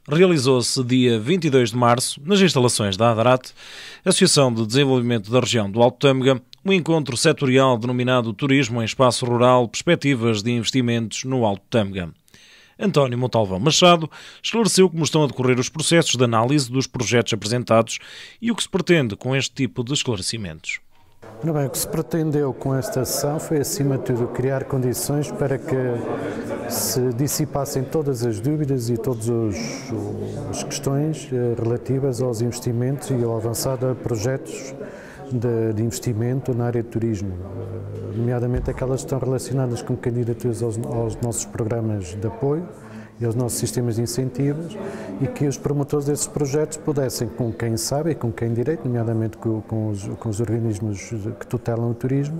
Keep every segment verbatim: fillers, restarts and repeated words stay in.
realizou-se dia vinte e dois de março, nas instalações da ADRAT, Associação de Desenvolvimento da Região do Alto Tâmega, um encontro setorial denominado Turismo em Espaço Rural, Perspectivas de Investimentos no Alto Tâmega. António Montalvão Machado esclareceu como estão a decorrer os processos de análise dos projetos apresentados e o que se pretende com este tipo de esclarecimentos. Bem, o que se pretendeu com esta sessão foi, acima de tudo, criar condições para que se dissipassem todas as dúvidas e todas os, as questões relativas aos investimentos e ao avançado a projetos de, de investimento na área de turismo, nomeadamente aquelas que estão relacionadas com candidaturas aos, aos nossos programas de apoio e aos nossos sistemas de incentivos, e que os promotores desses projetos pudessem, com quem sabe e com quem direito, nomeadamente com, com, os, com os organismos que tutelam o turismo,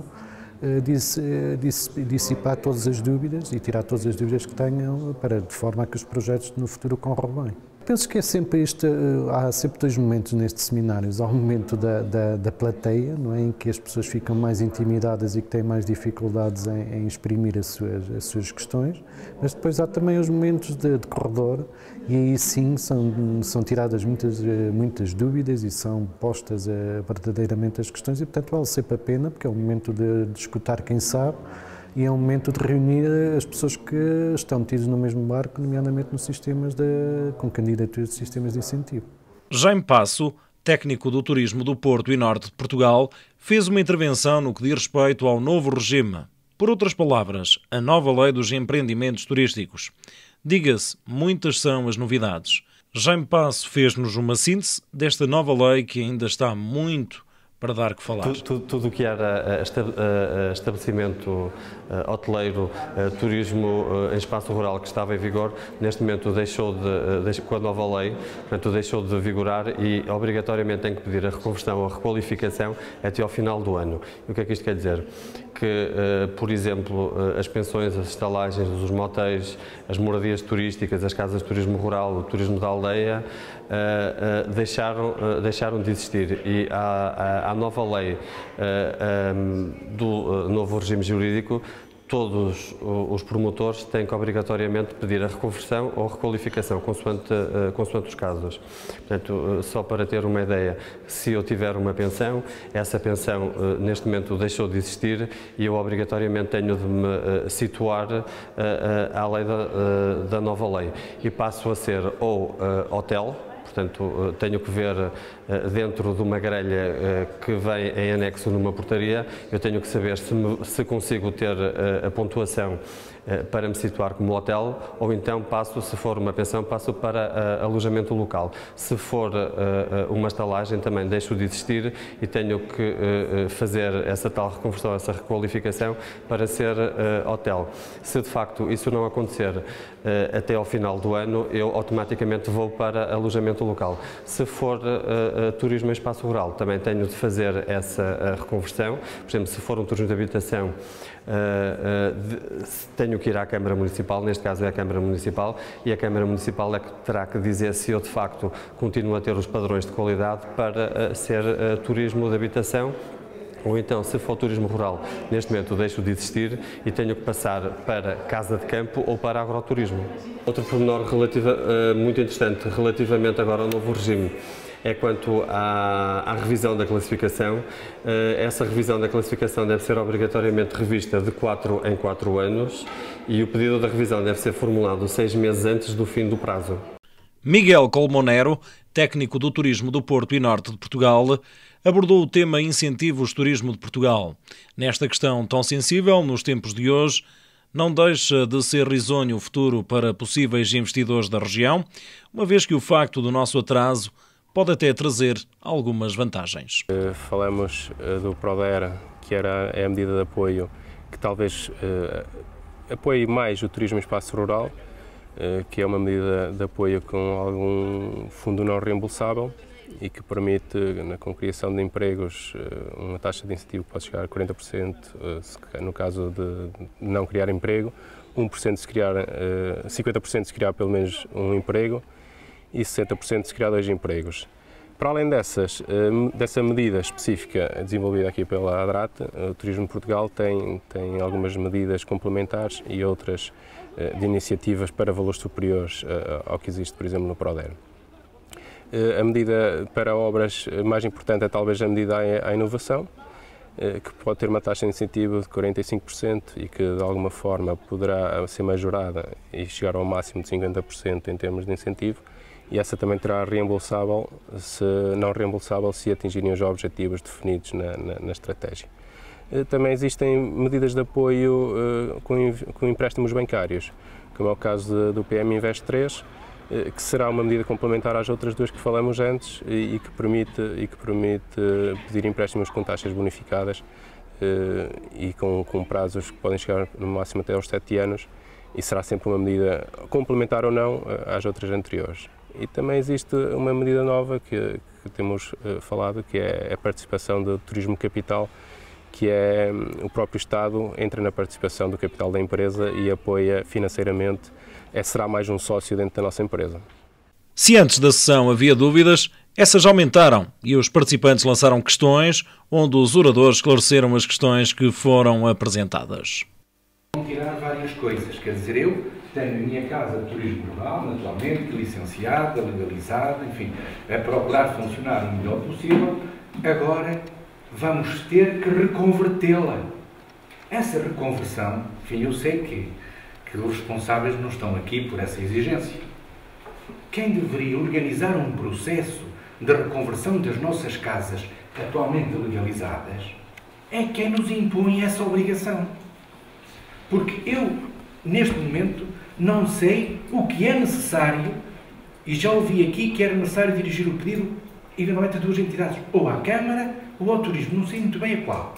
dissipar todas as dúvidas e tirar todas as dúvidas que tenham, para, de forma a que os projetos no futuro corram bem. Penso que é sempre isto, há sempre dois momentos nestes seminários. Há o momento da, da, da plateia, não é, em que as pessoas ficam mais intimidadas e que têm mais dificuldades em, em exprimir as suas, as suas questões, mas depois há também os momentos de, de corredor, e aí sim são, são tiradas muitas, muitas dúvidas e são postas verdadeiramente as questões, e portanto vale sempre a pena, porque é um momento de, de escutar quem sabe, e é um momento de reunir as pessoas que estão metidas no mesmo barco, nomeadamente nos sistemas de, com candidaturas de sistemas de incentivo. Jaime Passo, técnico do Turismo do Porto e Norte de Portugal, fez uma intervenção no que diz respeito ao novo regime. Por outras palavras, a nova lei dos empreendimentos turísticos. Diga-se, muitas são as novidades. Jaime Passo fez-nos uma síntese desta nova lei que ainda está muito para dar que falar. Tudo o que era estabelecimento hoteleiro, turismo em espaço rural que estava em vigor, neste momento deixou de, com a nova lei, portanto deixou de vigorar e obrigatoriamente tem que pedir a reconversão ou a requalificação até ao final do ano. E o que é que isto quer dizer? Que, por exemplo, as pensões, as estalagens, os motéis, as moradias turísticas, as casas de turismo rural, o turismo da aldeia, deixaram, deixaram de existir, e a, a, a nova lei do novo regime jurídico, todos os promotores têm que obrigatoriamente pedir a reconversão ou requalificação, consoante, consoante os casos. Portanto, só para ter uma ideia, se eu tiver uma pensão, essa pensão neste momento deixou de existir e eu obrigatoriamente tenho de me situar à lei da, da nova lei, e passo a ser ou hotel. Portanto, tenho que ver dentro de uma grelha que vem em anexo numa portaria, eu tenho que saber se, me, se consigo ter a pontuação para me situar como hotel, ou então passo, se for uma pensão, passo para alojamento local. Se for uma estalagem, também deixo de existir e tenho que fazer essa tal reconversão, essa requalificação para ser hotel. Se de facto isso não acontecer até ao final do ano, eu automaticamente vou para alojamento local. Se for turismo em espaço rural, também tenho de fazer essa reconversão. Por exemplo, se for um turismo de habitação, tenho que ir à Câmara Municipal, neste caso é a Câmara Municipal, e a Câmara Municipal é que terá que dizer se eu de facto continuo a ter os padrões de qualidade para ser turismo de habitação. Ou então, se for turismo rural, neste momento deixo de existir e tenho que passar para casa de campo ou para agroturismo. Outro pormenor relativa, uh, muito interessante relativamente agora ao novo regime é quanto à, à revisão da classificação. Uh, essa revisão da classificação deve ser obrigatoriamente revista de quatro em quatro anos e o pedido da revisão deve ser formulado seis meses antes do fim do prazo. Miguel Colmonero, técnico do Turismo do Porto e Norte de Portugal, abordou o tema Incentivos Turismo de Portugal. Nesta questão tão sensível, nos tempos de hoje, não deixa de ser risonho o futuro para possíveis investidores da região, uma vez que o facto do nosso atraso pode até trazer algumas vantagens. Falamos do PRODER, que era a medida de apoio que talvez uh, apoie mais o turismo em espaço rural, que é uma medida de apoio com algum fundo não reembolsável e que permite, na criação de empregos, uma taxa de incentivo que pode chegar a quarenta por cento no caso de não criar emprego, um por cento se criar, cinquenta por cento se criar pelo menos um emprego e sessenta por cento se criar dois empregos. Para além dessas, dessa medida específica desenvolvida aqui pela ADRAT, o Turismo de Portugal tem, tem algumas medidas complementares e outras de iniciativas para valores superiores ao que existe, por exemplo, no PRODER. A medida para obras mais importante é talvez a medida à inovação, que pode ter uma taxa de incentivo de quarenta e cinco por cento e que de alguma forma poderá ser majorada e chegar ao máximo de cinquenta por cento em termos de incentivo, e essa também terá reembolsável, se não reembolsável, se atingirem os objetivos definidos na, na, na estratégia. Também existem medidas de apoio uh, com, com empréstimos bancários, como é o caso de, do P M Invest três, uh, que será uma medida complementar às outras duas que falamos antes e, e, que, permite, e que permite pedir empréstimos com taxas bonificadas uh, e com, com prazos que podem chegar no máximo até aos sete anos, e será sempre uma medida complementar ou não às outras anteriores. E também existe uma medida nova que, que temos uh, falado, que é a participação do turismo capital, que é o próprio Estado entra na participação do capital da empresa e apoia financeiramente, é, será mais um sócio dentro da nossa empresa. Se antes da sessão havia dúvidas, essas aumentaram e os participantes lançaram questões, onde os oradores esclareceram as questões que foram apresentadas. Vão tirar várias coisas, quer dizer, eu tenho a minha casa de turismo rural, naturalmente, licenciada, legalizada, enfim, a procurar funcionar o melhor possível. Agora vamos ter que reconvertê-la. Essa reconversão, enfim, eu sei que, que os responsáveis não estão aqui por essa exigência. Quem deveria organizar um processo de reconversão das nossas casas atualmente legalizadas é quem nos impõe essa obrigação. Porque eu, neste momento, não sei o que é necessário, e já ouvi aqui que era necessário dirigir o pedido eventualmente a duas entidades, ou à Câmara ou ao Turismo, não sei muito bem a qual.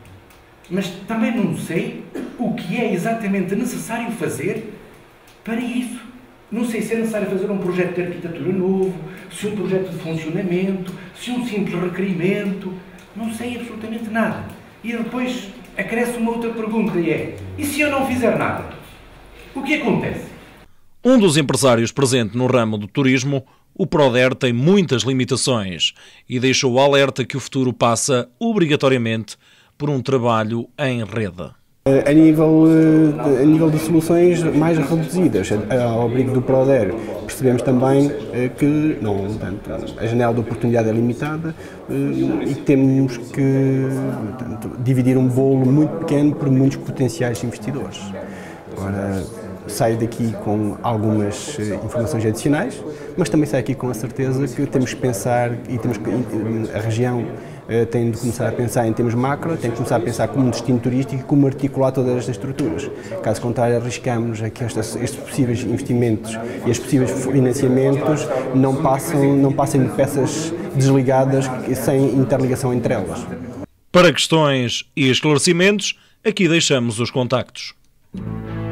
Mas também não sei o que é exatamente necessário fazer para isso. Não sei se é necessário fazer um projeto de arquitetura novo, se um projeto de funcionamento, se um simples requerimento, não sei absolutamente nada. E depois acresce uma outra pergunta e é, e se eu não fizer nada? O que acontece? Um dos empresários presente no ramo do turismo, o PRODER tem muitas limitações e deixou o alerta que o futuro passa, obrigatoriamente, por um trabalho em rede. A nível, a nível de soluções mais reduzidas, ao abrigo do PRODER, percebemos também que não, portanto, a janela de oportunidade é limitada e temos que, portanto, dividir um bolo muito pequeno por muitos potenciais investidores. Agora, saio daqui com algumas informações adicionais, mas também saio aqui com a certeza que temos que pensar e temos que, a região tem de começar a pensar em termos macro, tem de começar a pensar como um destino turístico e como articular todas estas estruturas. Caso contrário, arriscamos a que estes, estes possíveis investimentos e os possíveis financiamentos não passem, não passem de peças desligadas sem interligação entre elas. Para questões e esclarecimentos, aqui deixamos os contactos.